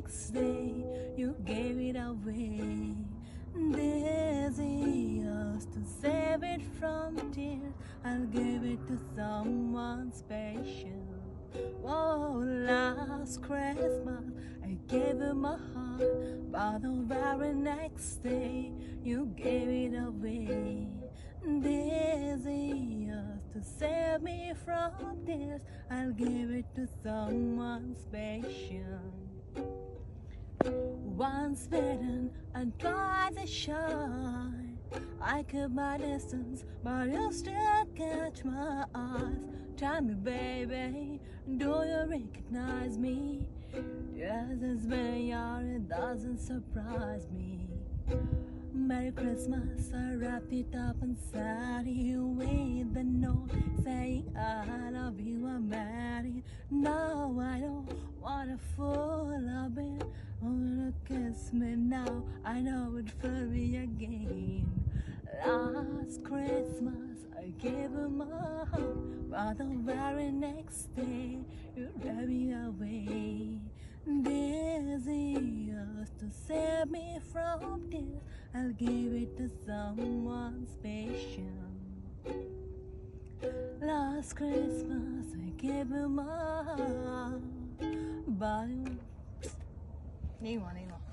next day you gave it away. This years to save it from tears, I'll give it to someone special. Oh, last Christmas I gave you my heart, but the very next day you gave it away. This years to save me from tears, I'll give it to someone special. Once bitten and twice shy, I keep my distance, but you still catch my eyes. Tell me, baby, do you recognize me? Yes, it's been a year, it doesn't surprise me. Merry Christmas, I wrapped it up and sat here with the note saying I love you, I'm married. No, I don't want a fool I've been. Oh, kiss me now, I know it for me again. Last Christmas I gave you my heart, but the very next day you drive me away. This years to save me from tears, I'll give it to someone special. Last Christmas I gave you my heart, but 你我。